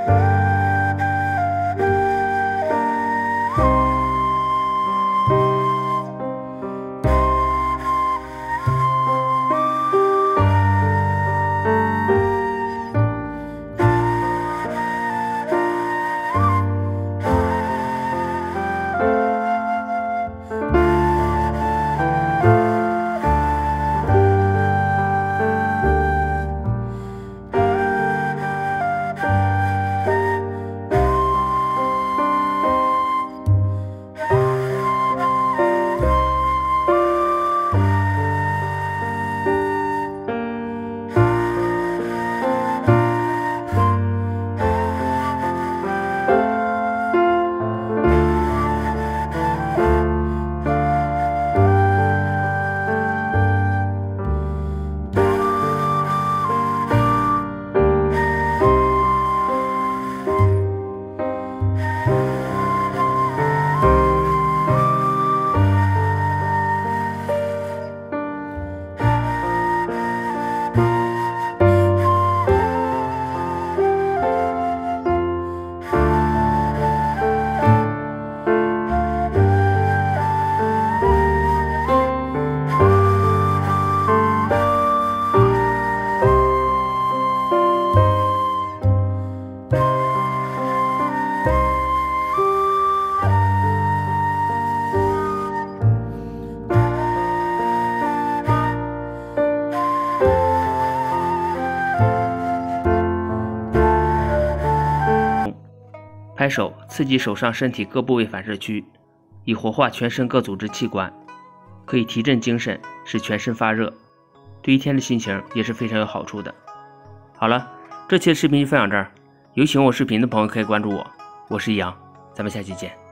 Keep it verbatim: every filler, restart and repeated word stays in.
拍手刺激手上身体各部位反射区，以活化全身各组织器官，可以提振精神，使全身发热，对一天的心情也是非常有好处的。好了，这期的视频就分享这儿，有喜欢我视频的朋友可以关注我，我是易阳，咱们下期见。